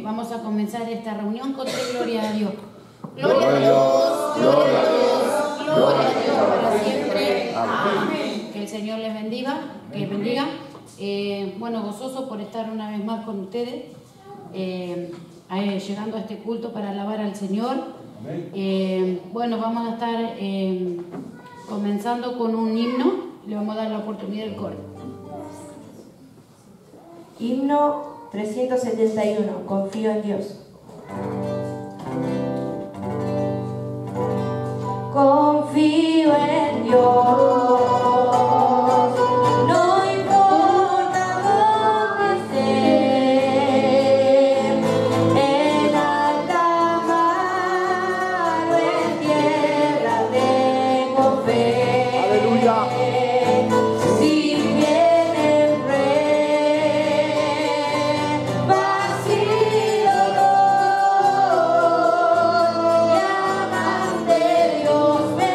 vamos a comenzar esta reunión con tres glorias a Dios. Gloria a Dios, gloria a Dios, gloria a Dios para siempre. Amén. Que el Señor les bendiga, bueno, gozoso por estar una vez más con ustedes, llegando a este culto para alabar al Señor. Bueno, vamos a estar comenzando con un himno. Le vamos a dar la oportunidad del coro. Himno 371, confío en Dios. Confío en Dios. Dios.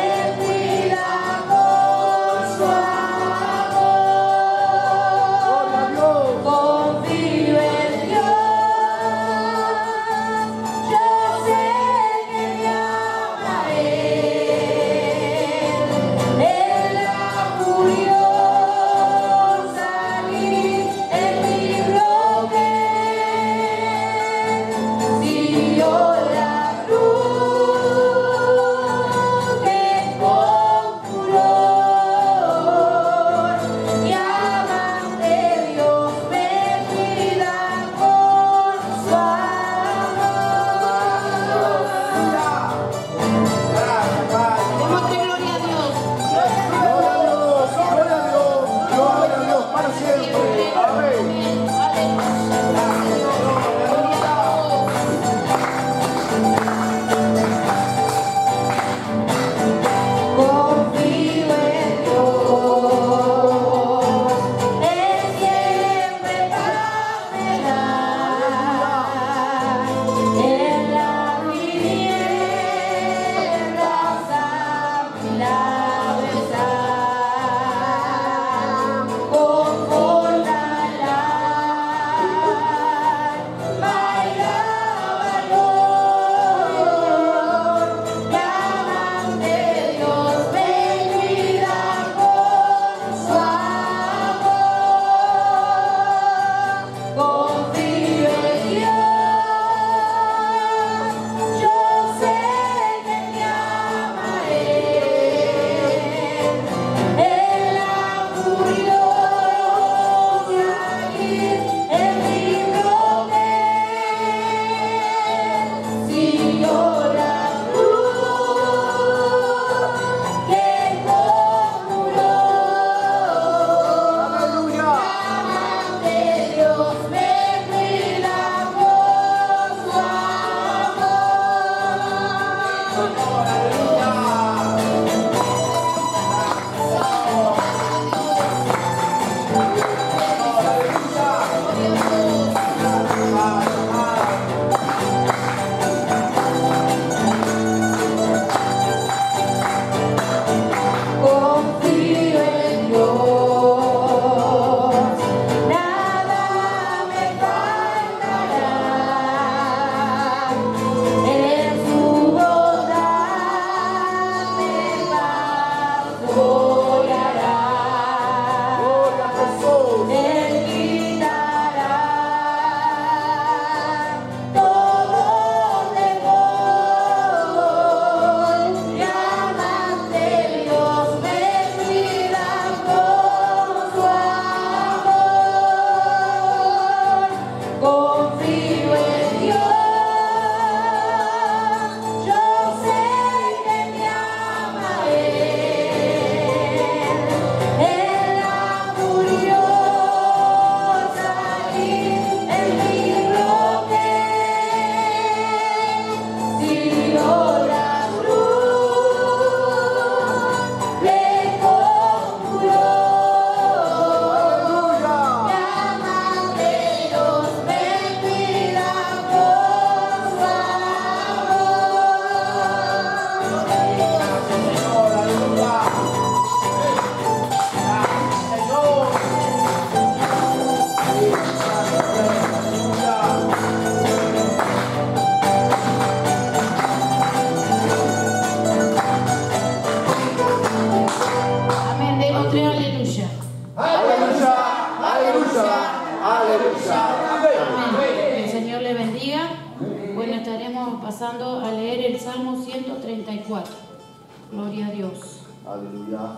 pasando a leer el Salmo 134. Gloria a Dios. Aleluya.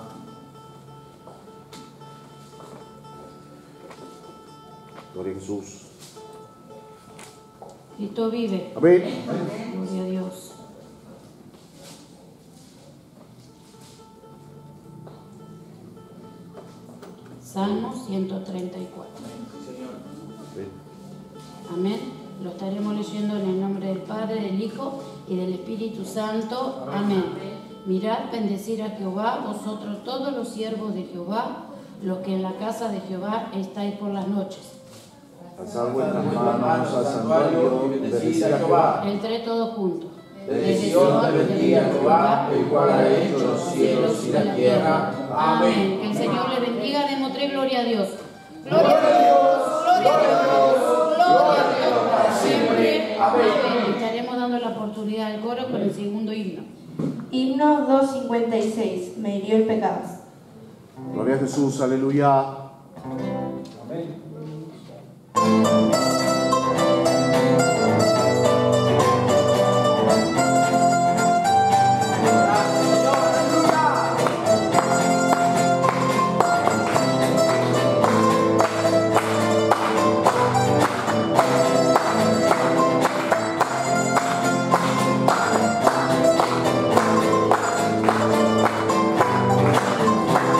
Gloria a Jesús. Cristo vive. Amén. Gloria a Dios. Salmo 134. Amén. Lo estaremos leyendo en el nombre del Padre, del Hijo y del Espíritu Santo. Amén. Mirad, bendecir a Jehová, vosotros todos los siervos de Jehová, los que en la casa de Jehová estáis por las noches. Alzad vuestras manos al santuario y bendecid a Jehová. Entre todos juntos. Desde Sion te bendiga Jehová, el cual ha hecho los cielos y la tierra. Amén. Que el Señor le bendiga. Demos tres gloria a Dios. Gloria a Dios, gloria a Dios, gloria a Dios para siempre. Amén. Estaremos dando la oportunidad al coro con el segundo himno. Himno 256. Me hirió el pecado. Gloria a Jesús. Aleluya. Amén.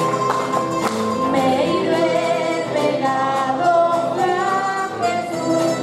Me hirió el pecado, Jesús.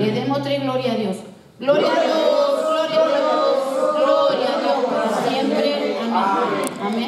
Le demos tres gloria a Dios. Gloria a Dios.